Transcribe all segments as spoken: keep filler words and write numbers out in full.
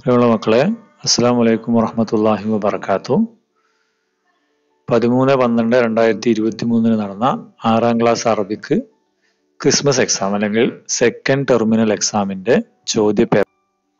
പ്രിയമുള്ള മക്കളെ, അസ്സലാമു അലൈക്കും വറഹ്മത്തുള്ളാഹി വബറകാതുഹു. പതിമൂന്ന് പന്ത്രണ്ട് രണ്ടായിരത്തി ഇരുപത്തി മൂന്നിന് നടന്ന ആറാം ക്ലാസ് അറബിക്ക് ക്രിസ്മസ് എക്സാം അല്ലെങ്കിൽ സെക്കൻഡ് ടെർമിനൽ എക്സാമിന്റെ ചോദ്യ പേപ്പർ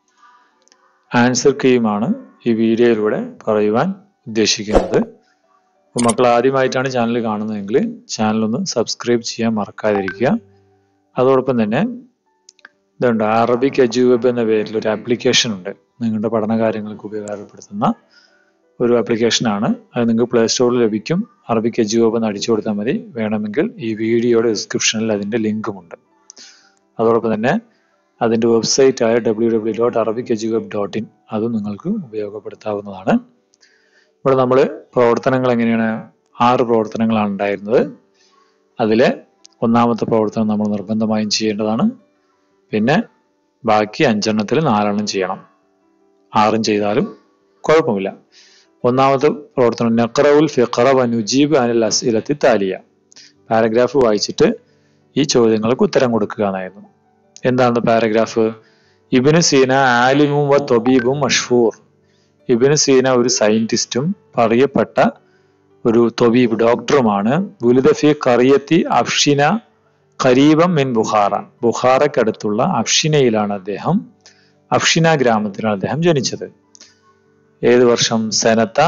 ആൻസർ കീയുമാണ് ഈ വീഡിയോയിലൂടെ പറയുവാൻ ഉദ്ദേശിക്കുന്നത്. അപ്പോൾ മക്കൾ ആദ്യമായിട്ടാണ് ചാനൽ കാണുന്നതെങ്കിൽ ചാനൽ ഒന്ന് സബ്സ്ക്രൈബ് ചെയ്യാൻ മറക്കാതിരിക്കുക. അതോടൊപ്പം തന്നെ ഇതുണ്ട്, അറബിക് എജു വെബ് എന്ന പേരിൽ ഒരു ആപ്ലിക്കേഷൻ ഉണ്ട്. നിങ്ങളുടെ പഠനകാര്യങ്ങൾക്ക് ഉപകാരപ്പെടുത്തുന്ന ഒരു ആപ്ലിക്കേഷനാണ്. അത് നിങ്ങൾക്ക് പ്ലേ സ്റ്റോറിൽ ലഭിക്കും. അറബിക് എജു വെബ് എന്ന് അടിച്ചു കൊടുത്താൽ മതി. വേണമെങ്കിൽ ഈ വീഡിയോയുടെ ഡിസ്ക്രിപ്ഷനിൽ അതിൻ്റെ ലിങ്കുമുണ്ട്. അതോടൊപ്പം തന്നെ അതിൻ്റെ വെബ്സൈറ്റ് ആയ W W dot Arabic edu web dot in അതും നിങ്ങൾക്ക് ഉപയോഗപ്പെടുത്താവുന്നതാണ്. ഇവിടെ നമ്മൾ പ്രവർത്തനങ്ങൾ എങ്ങനെയാണ്, ആറ് പ്രവർത്തനങ്ങളാണ് ഉണ്ടായിരുന്നത്. അതിലെ ഒന്നാമത്തെ പ്രവർത്തനം നമ്മൾ നിർബന്ധമായും ചെയ്യേണ്ടതാണ്. പിന്നെ ബാക്കി അഞ്ചെണ്ണത്തിൽ നാലെണ്ണം ചെയ്യണം. ആറും ചെയ്താലും കുഴപ്പമില്ല. ഒന്നാമത്തെ പ്രവർത്തനം നഖറഉൽ ഫിഖറ വ നുജീബ് അനിൽ അസ്ഇലത്തി താലിയ. പാരഗ്രാഫ് വായിച്ചിട്ട് ഈ ചോദ്യങ്ങൾക്ക് ഉത്തരം കൊടുക്കുക എന്നായിരുന്നു. എന്താണ് പാരഗ്രാഫ്? ഇബ്നു സീന ആലിമും വ ത്വബീബും മഷ്ഹൂർ. ഇബ്നു സീന ഒരു സയന്റിസ്റ്റും പറയപ്പെട്ട ഒരു ത്വബീബ് ഡോക്ടറുമാണ്. വുലിദ ഫി ഖറിയത്തി അഫ്ഷിന ഖരീബം മിൻ ബുഖാറ. ബുഖാറക്കടുത്തുള്ള അഫ്ഷിനയിലാണ് അദ്ദേഹം, അഫ്ഷിന ഗ്രാമത്തിലാണ് അദ്ദേഹം ജനിച്ചത്. ഏത് വർഷം? സനത്ത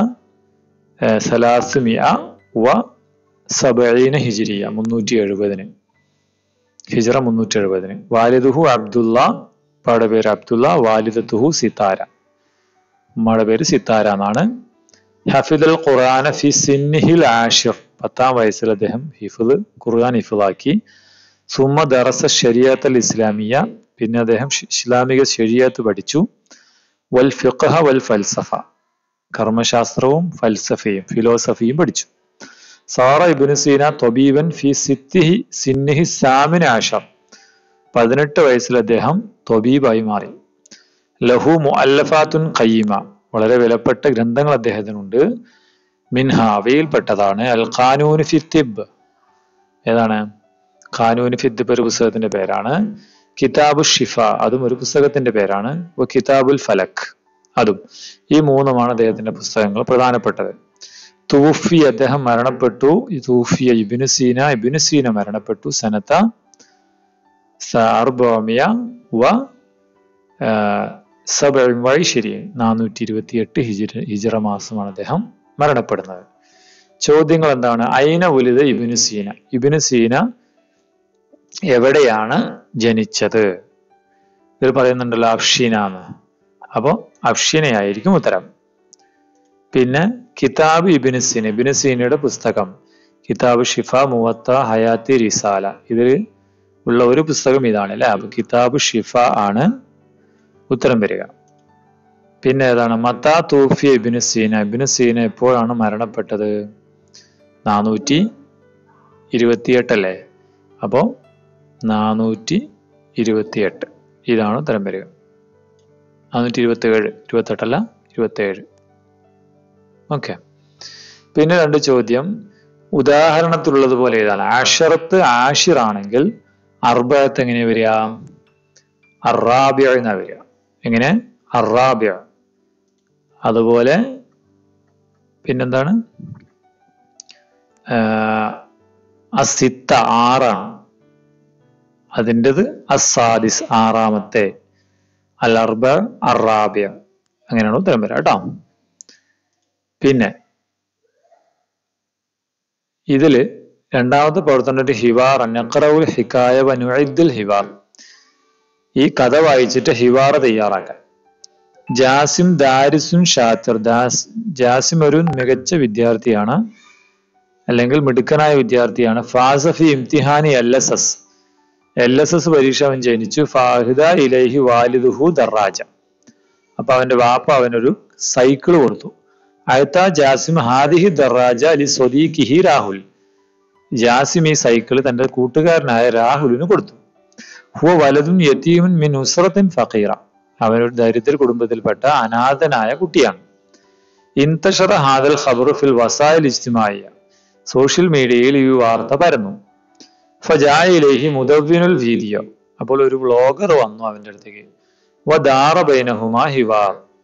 സലാസുമിഅ വ സബഈന ഹിജ്രിയ, മുന്നൂറ്റി എഴുപതിന്, ഹിജ്റ മുന്നൂറ്റി എഴുപതിന്. വാലിദുഹു അബ്ദുല്ല, ഉപ്പയുടെ പേര് അബ്ദുല്ല. വാലിദത്തുഹു സിത്താര, ഉമ്മയുടെ പേര് സിത്താര എന്നാണ്. ഹഫിദുൽ ഖുർആന ഫി സിന്നിഹിൽ ആഷിർ. പത്താം വയസ്സിൽ അദ്ദേഹം ഹിഫ്ദ് ഖുർആൻ ഹിഫ്ദാക്കി. സുമ്മ ദറസ ശരിയത്തുൽ ഇസ്ലാമിയ. പിന്നെ അദ്ദേഹം ഇസ്ലാമിക ശരിയത്ത് പഠിച്ചു. വൽ ഫിഖ്ഹ വൽ ഫൽസഫ, കർമ്മശാസ്ത്രവും ഫൽസഫയും ഫിലോസഫിയും പഠിച്ചു. സാറ ഇബ്നു സീന ത്വബീബൻ ഫി സിത്തിഹി സിന്നിഹി സാമിന ആഷർ. പതിനെട്ട് വയസ്സിൽ അദ്ദേഹം ത്വബീബായി മാറി. ലഹു മുഅല്ലഫാത്തുൻ ഖയ്യിമ, വളരെ വിലപ്പെട്ട ഗ്രന്ഥങ്ങൾ അദ്ദേഹത്തിനുണ്ട്. മിൻഹ, അവയിൽപ്പെട്ടതാണ് അൽ ഖാനൂൻ ഫി തിബ്. ഏതാണ്? ഖാനൂൻ ഫി തിബ് ഒരു പുസ്തകത്തിന്റെ പേരാണ്. കിതാബു ഷിഫ, അതും ഒരു പുസ്തകത്തിന്റെ പേരാണ്. കിതാബുൽ ഫലക്, അതും. ഈ മൂന്നുമാണ് അദ്ദേഹത്തിന്റെ പുസ്തകങ്ങൾ പ്രധാനപ്പെട്ടത്. തൂഫി, അദ്ദേഹം മരണപ്പെട്ടു. തൂഫിയ ഇബ്നു സീന, ഇബ്നു സീന മരണപ്പെട്ടു. സനത്ത അർബഅമിയ വ സബഇൻ വ ഇശ്രീൻ, നാനൂറ്റി ഇരുപത്തി എട്ട് ഹിജ്റ ഹിജ്റ മാസമാണ് അദ്ദേഹം മരണപ്പെടുന്നത്. ചോദ്യങ്ങൾ എന്താണ്? ഐന ഉലിദ ഇബ്നു സീന. ഇബ്നു സീന എവിടെയാണ് ജനിച്ചത്? ഇതിൽ പറയുന്നുണ്ടല്ലോ അഫ്ഷിന എന്ന്. അപ്പോ അഫ്ഷിനയായിരിക്കും ഉത്തരം. പിന്നെ കിതാബ് ഇബ്നു സീന, ഇബ്നു സീനയുടെ പുസ്തകം. കിതാബ് ഷിഫ, മുവത്ത, ഹയാത്തി, റിസാല. ഇതിൽ ഉള്ള ഒരു പുസ്തകം ഇതാണ് അല്ലെ. അപ്പൊ കിതാബ് ഷിഫ ആണ് ഉത്തരം വരിക. പിന്നെ ഏതാണ്? മത്താ തൂഫിയ ഇബ്നു സീന. ഇബ്നു സീന എപ്പോഴാണ് മരണപ്പെട്ടത്? നാനൂറ്റി ഇരുപത്തിയെട്ട് അല്ലേ. അപ്പോ നാനൂറ്റി ഇരുപത്തിയെട്ട്, ഇതാണ് ഉത്തരം വരിക. നാനൂറ്റി ഇരുപത്തി ഏഴ്, ഇരുപത്തെട്ടല്ല, ഇരുപത്തി ഏഴ്. ഓക്കെ. പിന്നെ രണ്ട് ചോദ്യം ഉദാഹരണത്തിലുള്ളതുപോലെ ഏതാണ്? ആഷറത്ത് ആഷിർ ആണെങ്കിൽ അർബഅത്ത് എങ്ങനെ വരിക? അറാബിയ എന്നാ വരിക. എങ്ങനെ? അറാബിയ. അതുപോലെ പിന്നെന്താണ്? അസിത്ത, ആറാണ്. അതിൻ്റെത് അസാദിസ്, ആറാമത്തെ. അൽ അർബ അറാബിയ, അങ്ങനെയാണ് ഉത്തരം വരിക കേട്ടോ. പിന്നെ ഇതില് രണ്ടാമത്തെ പ്രവർത്തനം ഹിവാർ. നഖറഉൽ ഹികായ വ നുഇദ്ദുൽ ഹിവാർ. ഈ കഥ വായിച്ചിട്ട് ഹിവാർ തയ്യാറാക്കാൻ. ജാസിം ദാരിസുൻ ഷാത്തിർ. ദാസ് ജാസിം ഒരു മികച്ച വിദ്യാർത്ഥിയാണ്, അല്ലെങ്കിൽ മിടുക്കനായ വിദ്യാർത്ഥിയാണ്. ഫാസഫി ഇംതിഹാനി L S S. L S S പരീക്ഷ അവൻ ജനിച്ചു. ഫാഹിദ ഇലൈഹി വാലിദുഹു ദറാജ. അപ്പൊ അവന്റെ വാപ്പ അവനൊരു സൈക്കിൾ കൊടുത്തു. അയത്ത ജാസിം ഹാദിഹി ദറാജ അലി സ്വദീഖിഹി രാഹുൽ. ജാസിം ഈ സൈക്കിൾ തന്റെ കൂട്ടുകാരനായ രാഹുലിന് കൊടുത്തു. ഹുവ വലതുൻ യതീമുൻ മിൻ ഉസ്റത്തിൻ ഫഖീറ. അവനൊരു ദരിദ്ര കുടുംബത്തിൽപ്പെട്ട അനാഥനായ കുട്ടിയാണ്. ഇൻതശറ ഹാദൽ ഖബറു ഫിൽ വസായിൽ ഇജ്തിമാഇയ്യ. സോഷ്യൽ മീഡിയയിൽ ഈ വാർത്ത പരന്നു. ഫജാഅ ഇലൈഹി മുദവ്വിനുൽ വീഡിയോ. അപ്പോൾ ഒരു വ്ളോഗർ വന്നു അവന്റെ അടുത്തേക്ക്. വദാറ ബൈനഹുമാ ഹിവാർ.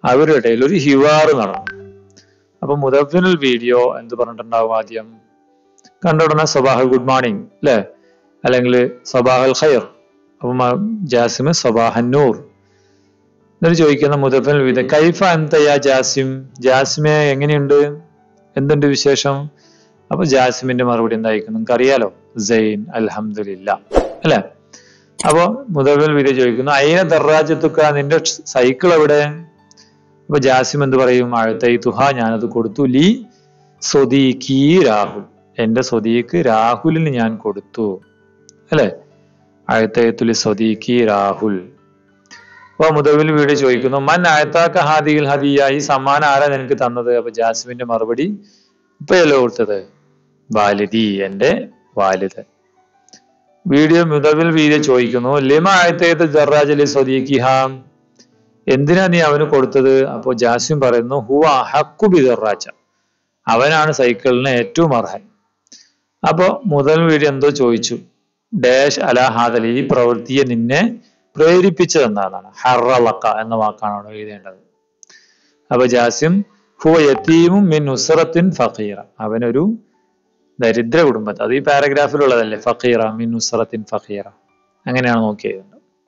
അവരുടെ ഇടയിൽ ഒരു ഹിവാർ നടന്നു. അപ്പൊ മുദവ്വിനുൽ വീഡിയോ എന്ത് പറഞ്ഞിട്ടുണ്ടാവും? ആദ്യം കണ്ട ഉടനെ സബാഹ് ഗുഡ് മോർണിംഗ് അല്ലെ, അല്ലെങ്കിൽ സബാഹൽ ഖൈർ. അപ്പൊ ജാസിം സബാഹന്നൂർ. എന്നിട്ട് ചോദിക്കുന്ന മുദവ്വിനുൽ വീഡിയോ കൈഫ അൻത യാ ജാസിം, ജാസിമെ എങ്ങനെയുണ്ട്, എന്തുണ്ട് വിശേഷം? അപ്പൊ ജാസിമിന്റെ മറുപടി എന്തായിരിക്കും നിങ്ങൾക്ക് അറിയാലോ, സൈൻ അൽഹംദുലില്ലാ അല്ലെ. അപ്പൊ മുദവ്വിനുൽ വീഡിയോ ചോദിക്കുന്നു അയിന ദർറാജത്തുക, നിന്റെ സൈക്കിൾ എവിടെ? അപ്പൊ ജാസിം എന്ത് പറയും? അഴതൈതുഹ, ഞാനത് കൊടുത്തു. ലി സ്വദീഖി രാഹുൽ, എന്റെ സ്വദീഖ് രാഹുലിന് ഞാൻ കൊടുത്തു അല്ലെ. അഴതൈതുലി സ്വദീഖി രാഹുൽ. അപ്പൊ മുദവ്വിനുൽ വീഡിയോ ചോദിക്കുന്നു മൻ അയതാക ഹാദിഹിൽ ഹദിയ, ഈ സമ്മാനം ആരാ നിനക്ക് തന്നത്? അപ്പൊ ജാസിമിന്റെ മറുപടി ഇപ്പയല്ലേ കൊടുത്തത്, വാലിദി, എന്റെ വാലിദ്. വീഡിയോ മുദവ്വിനുൽ വീഡിയോ ചോദിക്കുന്നു ലിമ അയതൈത ദർറാജ ലി സ്വദീഖിഹ, എന്തിനാ നീ അവന് കൊടുത്തത്? അപ്പോ ജാസിം പറയുന്നു ഹുവ അഹഖു ബി ദർറാജ, അവനാണ് സൈക്കിളിന് ഏറ്റവും അർഹൻ. അപ്പൊ മുദവ്വിനുൽ വീഡിയോ എന്തോ ചോദിച്ചു, ഡാഷ് അലാ ഹാദൽ, ഈ പ്രവൃത്തിയെ നിന്നെ പ്രേരിപ്പിച്ചത് എന്നാണ്. ഹറലക്ക എന്ന വാക്കാണ് അവിടെ എഴുതേണ്ടത്. അപ്പൊ ജാസിം ഹുവ യതീമും മിൻ ഉസ്റത്തിൻ ഫഖീറ, അവനൊരു ദരിദ്ര കുടുംബത്തെ, അത് ഈ പാരഗ്രാഫിലുള്ളതല്ലേ, ഫഖീറ മിൻ ഉസ്റത്തിൻ ഫഖീറ, അങ്ങനെയാണ് നോക്കിയത്.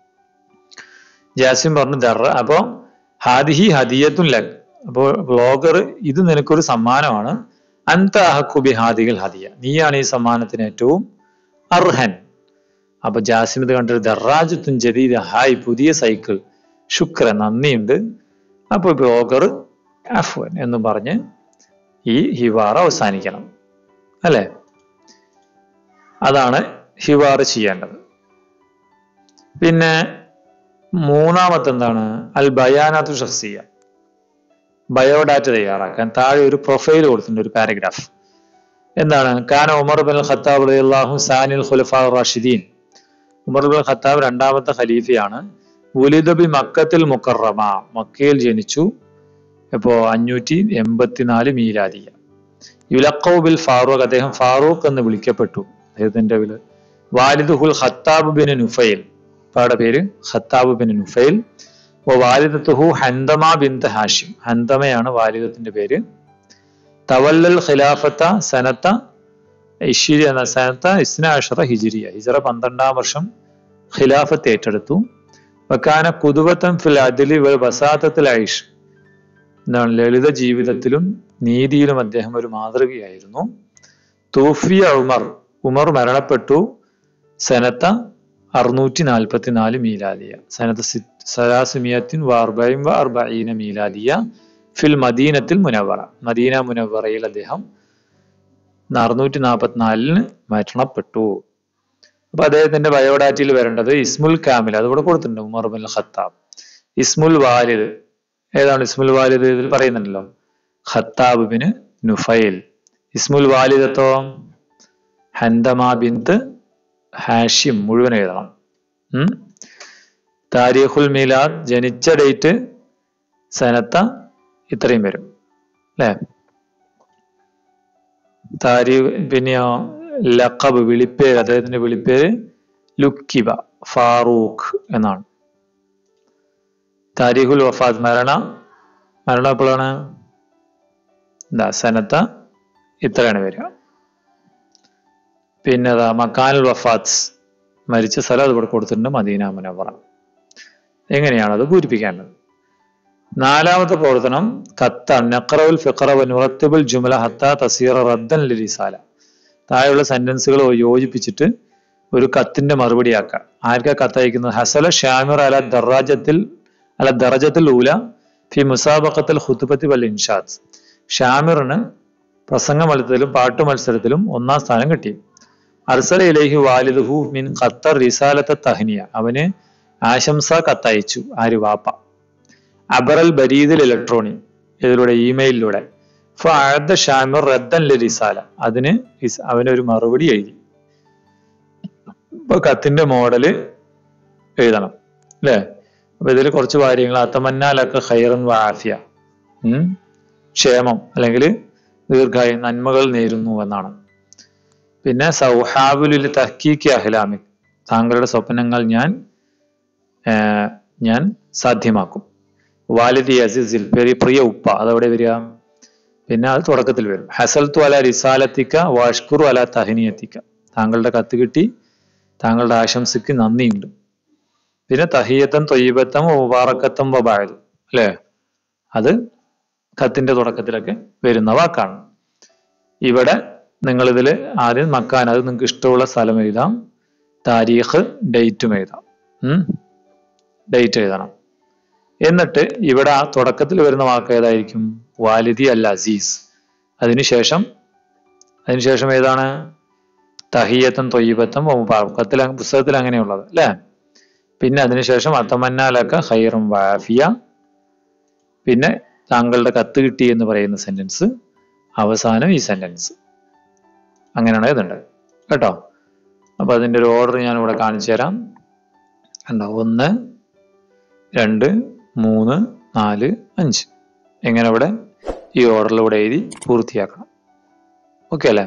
ജാസിം പറഞ്ഞു ദർറ, അപ്പൊ ഹാദിഹി ഹദിയത്തുൻ ലക്, അപ്പോ വ്ളോഗർ ഇത് നിനക്കൊരു സമ്മാനമാണ്. അൻത അഹഖു ബി ഹാദിഹിൽ ഹദിയ, നീയാണ് ഈ സമ്മാനത്തിന് ഏറ്റവും അർഹൻ. അപ്പൊ ജാസിം ഇത് കണ്ടൊരു ദർറാജത്തുൻ ജദീദ, ഹായ് പുതിയ സൈക്കിൾ, ശുക്ര നന്ദിയുണ്ട്. അപ്പൊ ബ്ലോഗർ അഫ്വൻ എന്ന് പറഞ്ഞ് ഈ ഹിവാർ അവസാനിക്കണം അല്ലെ. അതാണ് ഹിവാർ ചെയ്യേണ്ടത്. പിന്നെ മൂന്നാമത്തെ എന്താണ്? അൽ ബയാനാത്തു ഷഖ്സിയ, ബയോഡാറ്റ തയ്യാറാക്കാൻ താഴെ ഒരു പ്രൊഫൈൽ കൊടുത്തിട്ടുണ്ട്, ഒരു പാരഗ്രാഫ്. എന്താണ്? കാന ഉമർ ബിൻ ഖത്താബ് റളിയല്ലാഹു സാനിൽ ഖുലഫാ റാഷിദീൻ, ഉമർ ബിൻ ഖത്താബ് രണ്ടാമത്തെ ഖലീഫയാണ്. ഉലിദ ബി മക്കത്തിൽ മുക്കറമ, മക്കയിൽ ജനിച്ചു. ഇപ്പോ അഞ്ഞൂറ്റി എൺപത്തിനാല് മീലാദിയ. യുലഖൗ ബിൽ ഫാറൂഖ്, അദ്ദേഹം ഫാറൂഖ് എന്ന് വിളിക്കപ്പെട്ടു. അദ്ദേഹത്തിന്റെ വില വാലിദുഹുൽ ഖത്താബ് ബിൻ നുഫൈൽ, അവരുടെ പേര് ഖത്താബ് ബിൻ നുഫൈൽ. വാലിദത്തുഹു ഹന്തമ ബിൻത് ഹാഷിം, ഹന്തമയാണ് വാലിദത്തിന്റെ പേര്. തവല്ലൽ ഖിലാഫത്ത സനത്ത ഇഷിരി എന്ന സനത്ത ഇസ്ന അഷറ ഹിജിരിയ, ഹിജറ പന്ത്രണ്ടാം വർഷം ഖിലാഫത്ത് ഏറ്റെടുത്തു. വക്കാന കുതുവത്തൻ ഫിൽ അദ്ലി വ ബസാത്തത്തിൽ ഐഷ്, എന്താണ് ലളിത ജീവിതത്തിലും നീതിയിലും അദ്ദേഹം ഒരു മാതൃകയായിരുന്നു. തൂഫിയ ഉമർ, ഉമർ മരണപ്പെട്ടു സനത്ത അറുന്നൂറ്റി നാൽപ്പത്തി നാല് മീലാദിയ, സനത്ത് സലാസുമിയത്തിൻ വാർബയും വ അർബഈന മീലാദിയ ഫിൽ മദീനത്തിൽ മുനവറ, മദീന മുനവറയിൽ അദ്ദേഹം അറുന്നൂറ്റി നാൽപ്പത്തിനാലിന് മരണപ്പെട്ടു. അപ്പൊ അദ്ദേഹത്തിന്റെ ബയോഡാറ്റയിൽ വരേണ്ടത് ഇസ്മുൽ കാമിൽ, അതിവിടെ കൊടുത്തിട്ടുണ്ട്, ഉമർ ബിൻ ഖത്താബ്. ഇസ്മുൽ വാലിദ്, ഏതാണ് ഇസ്മുൽ വാലിദ്? ഇതിൽ പറയുന്നുണ്ടല്ലോ, ഖത്താബ് ബിൻ നുഫൈൽ. ഇസ്മുൽ വാലിദത്തോ ഹന്തമ ബിൻത് ഹാഷിം, മുഴുവൻ എഴുതണം. ഉം താരീഖുൽ മീലാദ്, ജനിച്ച ഡേറ്റ് സനത്ത, ഇത്രയും വരും അല്ലെ. താരീഖ്, പിന്നെയോ ലഖബ്, വിളിപ്പേര്, അദ്ദേഹത്തിന്റെ വിളിപ്പേര് ലുക്കിബ, ഫാറൂഖ് എന്നാണ്. താരീഖുൽ വഫാത്ത്, മരണ മരണം എപ്പോഴാണ്? എന്താ സനത്ത, ഇത്രയാണ് വരിക. പിന്നെ അതാ മക്കാനുൽ വഫാത്ത്, മരിച്ച സ്ഥലം അത് ഇവിടെ കൊടുത്തിട്ടുണ്ട്, മദീന മുനവറ. എങ്ങനെയാണ് അത് പൂരിപ്പിക്കേണ്ടത്? നാലാമത്തെ പ്രവർത്തനം ഖത്താണ്. നഖറഉൽ ഫിഖറ വ നുറത്തിബുൽ ജുമല ഹത്താ തസീറ റദ്ദൻ ലിരിസാല, താഴെയുള്ള സെന്റൻസുകൾ യോജിപ്പിച്ചിട്ട് ഒരു കത്തിന്റെ മറുപടി ആക്കുക. ആർക്കാ കത്തയക്കുന്നത്? ഹസല ഷാമിർ അല ദറാജത്തിൽ അല ദറജത്തിൽ ഊല ഫി മുസാബഖത്തിൽ ഖുത്ബത്തി വൽ ഇൻഷാദ്, ഷാമിറിന് പ്രസംഗ മത്സരത്തിലും പാട്ടു മത്സരത്തിലും ഒന്നാം സ്ഥാനം കിട്ടി. അർസല ഇലൈഹി വാലിദുഹു മിൻ ഖത്തർ റിസാലത്ത തഹ്നിയ, അവന് ആശംസാ കത്തയച്ചു. ആര്? വാപ്പ. അബറൽ ബരീദിൽ ഇലക്ട്രോണി, ഇതിലൂടെ ഇമെയിലിലൂടെ. ഫഅദ ഷാമിർ റദ്ദൻ ലിരിസാല, അതിന് അവനൊരു മറുപടി എഴുതി. ഇപ്പൊ കത്തിന്റെ മോഡല് എഴുതണം അല്ലെ. അപ്പൊ ഇതിൽ കുറച്ച് കാര്യങ്ങൾ, അത്തമന്നാലൊക്കെ ഖൈറൻ വ ആഫിയ, ഉം ക്ഷേമം അല്ലെങ്കിൽ ദീർഘായു, നന്മകൾ നേരുന്നു എന്നാണ്. പിന്നെ സൗഹാബുലിൽ തഹ്കീഖി അഹ്ലാമിക്, താങ്കളുടെ സ്വപ്നങ്ങൾ ഞാൻ ഞാൻ സാധ്യമാക്കും. വാലിദി അസീസിൽ പെരി പ്രിയ ഉപ്പ അതവിടെ വരിക. പിന്നെ അത് തുടക്കത്തിൽ വരും. ഹസൽത്തു അല റിസാലത്തിക്ക വാഷ്കുറു അല തഹനിയത്തിക്ക. താങ്കളുടെ കത്ത് കിട്ടി, താങ്കളുടെ ആശംസയ്ക്ക് നന്ദിയുണ്ട്. പിന്നെ തഹിയത്തൻ തൊയ്യബത്തം മുബാറക്കത്തം വബായത് അല്ലേ, അത് കത്തിന്റെ തുടക്കത്തിലൊക്കെ വരുന്ന വാക്കാണ്. ഇവിടെ നിങ്ങൾ ഇതിൽ ആദ്യം മക്കാൻ, അത് നിങ്ങൾക്ക് ഇഷ്ടമുള്ള സ്ഥലം എഴുതാം, താരീഖ് ഡേറ്റും എഴുതാം. ഉം ഡേറ്റ് എഴുതണം. എന്നിട്ട് ഇവിടെ ആ തുടക്കത്തിൽ വരുന്ന വാക്ക് ഏതായിരിക്കും? വാലിദി അൽ അസീസ്. അതിനുശേഷം അതിനുശേഷം ഏതാണ്? തഹിയത്തൻ തൊയ്യബത്തം മുബാറക്കത്തിൽ, പുസ്തകത്തിൽ അങ്ങനെയുള്ളത് അല്ലേ. പിന്നെ അതിനുശേഷം അതമന്നാലക ഖൈറും വാഫിയ. പിന്നെ താങ്കളുടെ കത്ത് കിട്ടി എന്ന് പറയുന്ന സെന്റൻസ്, അവസാനം ഈ സെന്റൻസ്. അങ്ങനെയാണ് ഇതുണ്ട് കേട്ടോ. അപ്പൊ അതിന്റെ ഒരു ഓർഡർ ഞാൻ ഇവിടെ കാണിച്ചു തരാം. കണ്ടോ, ഒന്ന് രണ്ട് മൂന്ന് നാല് അഞ്ച്, എങ്ങനെ ഇവിടെ ഈ ഓർഡറിലൂടെ എഴുതി പൂർത്തിയാക്കണം. ഓക്കെ അല്ലേ?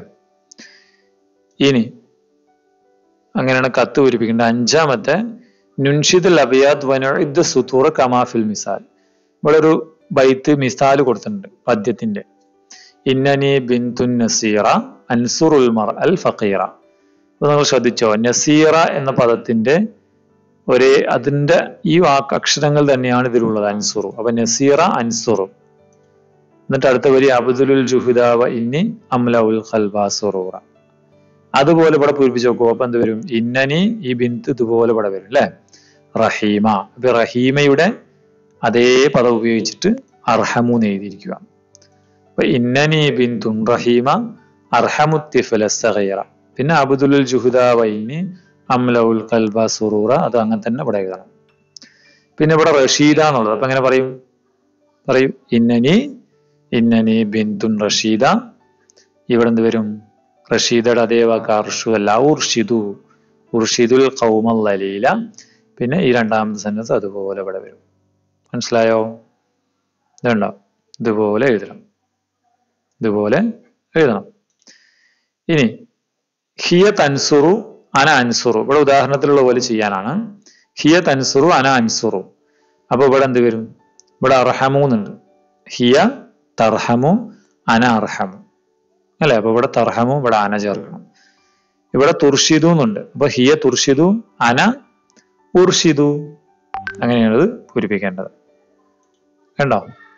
ഇനി അങ്ങനെയാണ് കത്ത് പൂരിപ്പിക്കേണ്ടത്. അഞ്ചാമത്തെ നുൻഷിദുൽ അബിയാദ് വനുഇദ് സുതൂറ കമാഫിൽ മിസാൽ. ഇവിടെ ഒരു ബൈത്ത് മിസാല് കൊടുത്തിട്ടുണ്ട് പദ്യത്തിന്റെ. ഇന്നനി ബിന്തുൻ നസീറ അൻസുറുൽ മർഅൽ ഫഖീറ. അപ്പൊ നിങ്ങൾ ശ്രദ്ധിച്ചോ, നസീറ എന്ന പദത്തിന്റെ ഒരേ അതിന്റെ ഈ വാക്ക് അക്ഷരങ്ങൾ തന്നെയാണ് ഇതിലുള്ളത്, അൻസുറു. അപ്പൊ നസീറ അൻസുറു. എന്നിട്ട് അടുത്ത വരി അബ്ദുലുൽ ജുഹുദാവ ഇന്നി അംലഉൽ ഖൽബാ സുറൂറ. അതുപോലെ ഇവിടെ പൂരിപ്പിച്ച് നോക്കൂ. അപ്പൊ എന്ത് വരും? ഇന്നനി, ഈ ബിന്ത് ഇതുപോലെ ഇവിടെ വരും അല്ലെ. റഹീമ, അപ്പൊ റഹീമയുടെ അതേ പദം ഉപയോഗിച്ചിട്ട് അർഹമൂന്ന് എഴുതിയിരിക്കുക. അപ്പൊ ഇന്നനി ബിന്തുൻ റഹീമ അർഹമുത്തിഫല സഗീറ. പിന്നെ അബ്ദുലുൽ ജുഹുദാവ ഇന്നി അംലഉൽ ഖൽബാ സുറൂറ, അത് അങ്ങനെ തന്നെ ഇവിടെ എഴുതണം. പിന്നെ ഇവിടെ റഷീദ എന്നുള്ളത്, അപ്പൊ എങ്ങനെ പറയും? പറയും ഇന്നനി ഇന്നനി ബിന്തുൻ റഷീദ. ഇവിടെ എന്ത് വരും? റഷീദയുടെ അതേ വാക്ക് അർഷു അല്ല, ഉർഷിദു ഉർഷിദുൽ ഖൗമൽ ലലീല. പിന്നെ ഈ രണ്ടാമത്തെ സെന്റൻസ് അതുപോലെ ഇവിടെ വരും. മനസ്സിലായോ? ഇതുണ്ടോ? ഇതുപോലെ എഴുതണം, ഇതുപോലെ എഴുതണം. ഇനി ഹിയ തൻസുറു അന അൻസുറു, ഇവിടെ ഉദാഹരണത്തിലുള്ള പോലെ ചെയ്യാനാണ്. ഹിയ തൻസുറു അന അൻസുറു. അപ്പൊ ഇവിടെ എന്ത് വരും? ഇവിടെ അർഹമൂന്നുണ്ട്. ഹിയ തർഹമു അന അർഹമു അല്ലെ. അപ്പൊ ഇവിടെ തർഹമു, ഇവിടെ അന ചേർക്കണം. ഇവിടെ തുർഷിദു എന്നുണ്ട്. അപ്പൊ ഹിയ തുർഷിദു അന ഉർഷിദു. അങ്ങനെയാണ് ഇത് പൂരിപ്പിക്കേണ്ടത്. കണ്ടോ?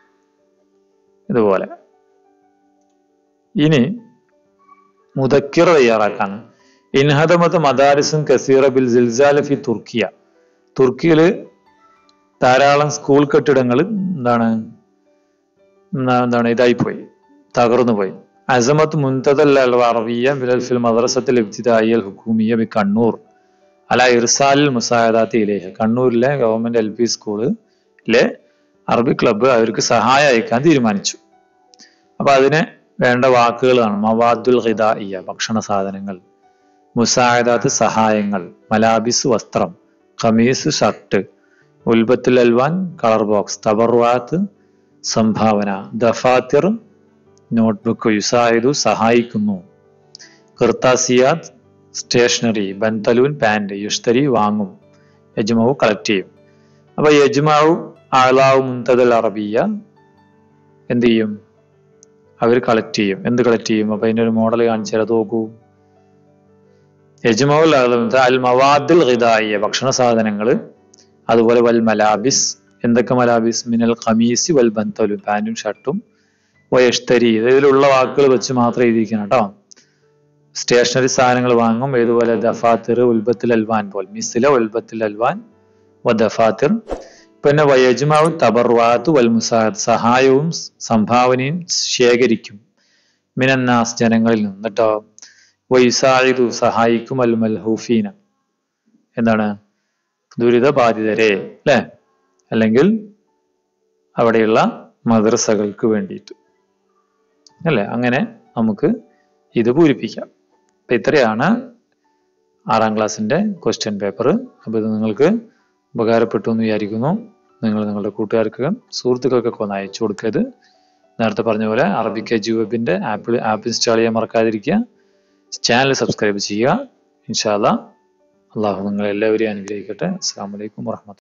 ഇതുപോലെ. ഇനി മുദക്കിറ തയ്യാറാക്കാണ്. ഇൻഹദമത്ത് മദാരിസും കസീറ ബിൽ സിൽസാല ഫി തുർക്കിയ. തുർക്കിയില് ധാരാളം സ്കൂൾ കെട്ടിടങ്ങൾ എന്താണ് എന്താണ് ഇതായി പോയി, തകർന്നു പോയി. അസമത്ത് മുൻതദൽ അൽ അറബിയ ബിൽ ഫിൽ മദ്രസത്തിൽ ഇബ്തിദായിയ അൽ ഹുക്കൂമിയ ബി കണ്ണൂർ അല ഇർസാലിൽ മുസായദാത്തി ഇലൈഹ. കണ്ണൂരിലെ ഗവൺമെന്റ് എൽ പി സ്കൂളിലെ അറബി ക്ലബ്ബ് അവർക്ക് സഹായം അയക്കാൻ തീരുമാനിച്ചു. അപ്പൊ അതിന് വേണ്ട വാക്കുകളാണ് മവാദുൽ ഖിദാഇയ ഭക്ഷണ സാധനങ്ങൾ, മുസായദാത്ത് സഹായങ്ങൾ, മലാബിസ് വസ്ത്രം, ഖമീസ് ഷർട്ട്, ഉൽബത്തുൽ അൽവാൻ കളർ ബോക്സ്, തബറുആത്ത് സംഭാവന, ദഫാത്തിർ നോട്ട്ബുക്ക്, യുസായിദു സഹായിക്കുന്നു, ഖിർത്താസിയാത്ത് സ്റ്റേഷനറി, ബൻതലൂൻ പാൻറ്, യുഷ്തരി വാങ്ങും, യജ്മാവു കളക്ട് ചെയ്യും. അപ്പൊ യജ്മാവു ആളാവു മുൻതദൽ അറബിയ എന്ത് ചെയ്യും? അവർ കളക്ട് ചെയ്യും. എന്ത് കളക്ട് ചെയ്യും? അപ്പൊ അതിന്റെ ഒരു മോഡൽ കാണിച്ചാൽ നോക്കൂ. യജ്മാവുൽ അൽ മവാദിൽ ഖിദായിയ ഭക്ഷണ സാധനങ്ങൾ, അതുപോലെ വൽ മലാബിസ് എന്തൊക്കെ മലാബിസ്? മിനൽ ഖമീസി വൽ ബൻതലൂൻ പാൻറ്റും ഷർട്ടും, വയഷ്തരി ഇതിലുള്ള വാക്കുകൾ വെച്ച് മാത്രം എഴുതിയിരിക്കണം കേട്ടോ. സ്റ്റേഷനറി സാധനങ്ങൾ വാങ്ങും. ഏതുപോലെ? ദഫാത്തിർ ഉൽബത്തുൽ അൽവാൻ പോൽ, മിസ്ല ഉൽബത്തുൽ അൽവാൻ വ ദഫാത്തിർ. പിന്നെ വയജ്മാഉ തബറുആത്ത് വൽ മുസാഅദ് സഹായവും സംഭാവനയും ശേഖരിക്കും. മിനന്നാസ് ജനങ്ങളിൽ നിന്ന് കേട്ടോ. വയുസായിദു സഹായിക്കും അൽ മൽഹൂഫീന എന്താണ്? ദുരിത ബാധിതരെ അല്ലെ, അല്ലെങ്കിൽ അവിടെയുള്ള മദ്രസകൾക്ക് വേണ്ടിയിട്ട് അല്ലെ. അങ്ങനെ നമുക്ക് ഇത് പൂരിപ്പിക്കാം. അപ്പൊ ഇത്രയാണ് ആറാം ക്ലാസ്സിന്റെ ക്വസ്റ്റ്യൻ പേപ്പർ. അപ്പൊ ഇത് നിങ്ങൾക്ക് ഉപകാരപ്പെട്ടു എന്ന് വിചാരിക്കുന്നു. നിങ്ങൾ നിങ്ങളുടെ കൂട്ടുകാർക്ക് സുഹൃത്തുക്കൾക്കൊക്കെ ഒന്ന് അയച്ചു കൊടുക്കരുത്. നേരത്തെ പറഞ്ഞ പോലെ അറബിക് എജു വെബിന്റെ ആപ്പ് ആപ്പ് ഇൻസ്റ്റാൾ ചെയ്യാൻ മറക്കാതിരിക്കുക. ചാനൽ സബ്സ്ക്രൈബ് ചെയ്യുക. ഇൻഷാ അല്ലാഹ് അള്ളാഹു നിങ്ങളെല്ലാവരെയും അനുഗ്രഹിക്കട്ടെ. അസ്സലാമു അലൈക്കും വറഹ്മത്തുള്ളാഹി.